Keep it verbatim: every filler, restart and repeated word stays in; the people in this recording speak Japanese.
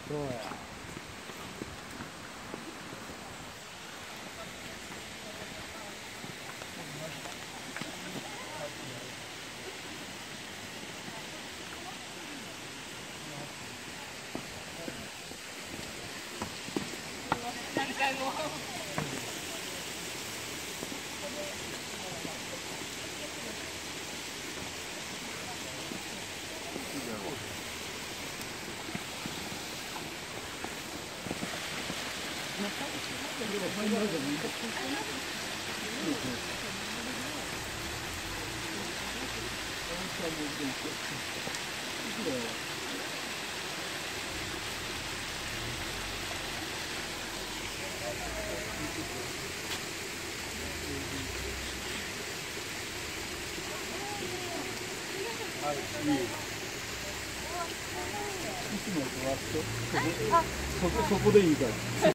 そうや。 何回も。 はい、いい。いつも座って、そこ、そこでいいから。